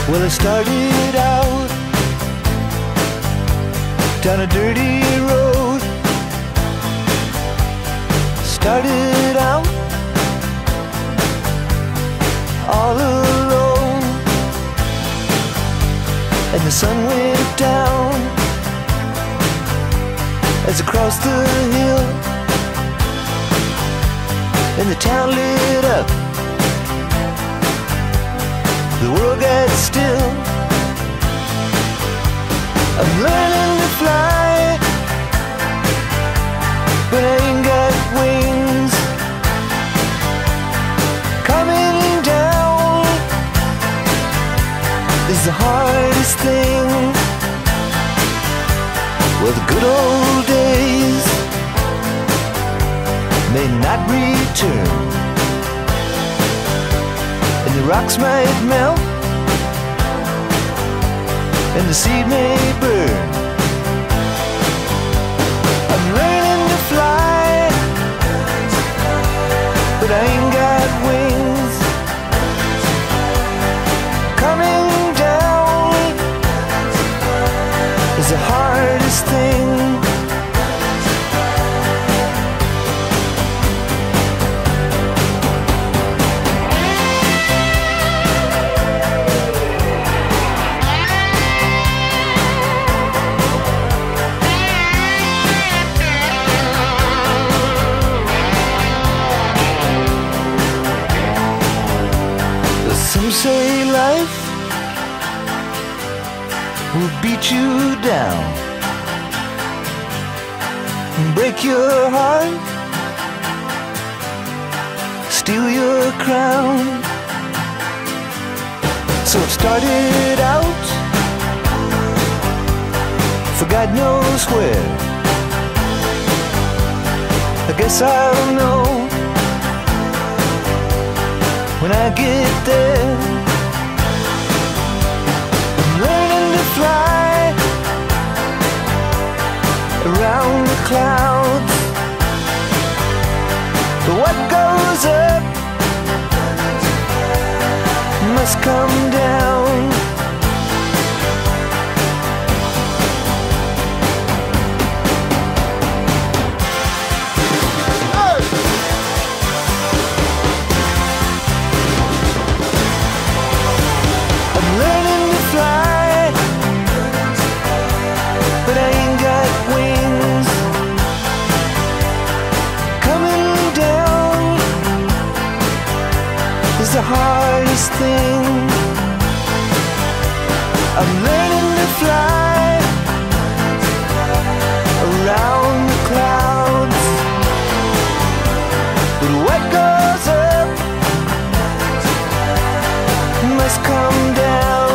Well, I started out down a dirty road. Started out all alone, and the sun went down as I crossed the hill, and the town lit up. The world got still. I'm learning to fly, but I ain't got wings. Coming down is the hardest thing. Well, the good old days may not return, and the rocks might melt, and the seed may burn. I'm learning to fly, but I ain't got wings. Coming down is the hardest thing. Some say life will beat you down, break your heart, steal your crown. So I've started out for God knows where. I guess I'll know when I get there. I'm learning to fly around the clouds, but what goes up must come down. The hardest thing. I'm learning to fly around the clouds, but what goes up must come down.